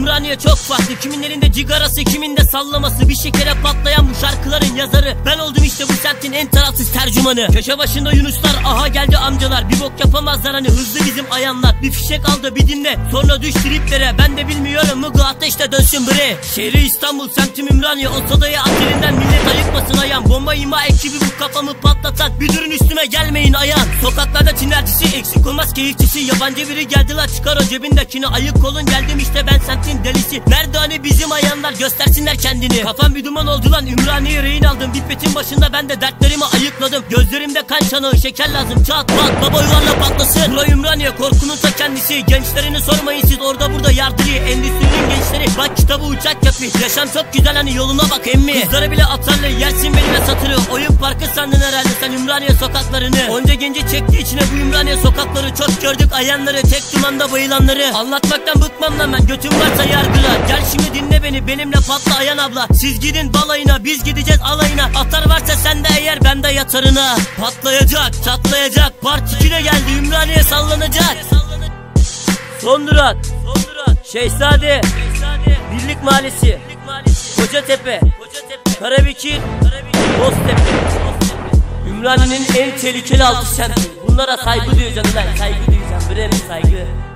Ümraniye çok farklı. Kimin elinde cigarası, kimin de sallaması. Bir şekere patlayan bu şarkıların yazarı. Ben oldum işte bu semtin en tarafsız tercümanı. Köşe başında Yunuslar, aha geldi amcalar. Bir bok yapamazlar hani hızlı bizim ayanlar. Bir fişek aldı bir dinle, sonra düş triplere. Ben de bilmiyorum mu ateşte dönsün bre. Şehri İstanbul, semtim Ümraniye. O sodayı atelinden millet ayıkmasın ayağım. Bomba ima ekibi bu kafamı patlatan. Bir durun üstüme gelmeyin ayağım. Sokaklarda tinercisi, eksik olmaz keyifçisi. Yabancı biri geldiler, çıkar o cebindekini. Ayık olun geldim işte ben semtin delisi. Nerede hani bizim ayanlar, göstersinler kendini. Kafam bir duman oldu lan, Ümraniye'ye rehin aldım. Pipetin başında ben de dertlerimi ayıkladım. Gözlerimde kan çanağı, şeker lazım, çat pat baba yuvarla patlasın. Buraya Ümraniye, korkunun ta kendisi. Gençlerini sormayın siz, orada burada yardırıyor. Endüstrinin gençleri, bak kitabı uçak yapıyor. Yaşam çok güzel hani yoluna bak emmi. Kızları bile atarlı, yersin benimle satırı. Oyun parkı sandın herhalde sen Ümraniye sokaklarını. Onca genci çekti içine bu Ümraniye sokakları. Çok gördük ayanları, tek dumanda bayılanları. Anlatmaktan bıkmam lan ben, götüm varsa yargıla. Gel şimdi dinle beni, benimle patla ayan abla. Siz gidin balayına, biz gideceğiz alayına. Atar varsa sende eğer, bende yatarına. Patlayacak, çatlayacak, part 2'de geldi, Ümraniye sallanacak. Son durak Şehzade, Birlik Mahallesi, Kocatepe, Karabekir, Boztepe. Ümraniye'nin en tehlikeli altı semti. Bunlara saygı duyacağım lan, saygı duyacağım. Bre saygı.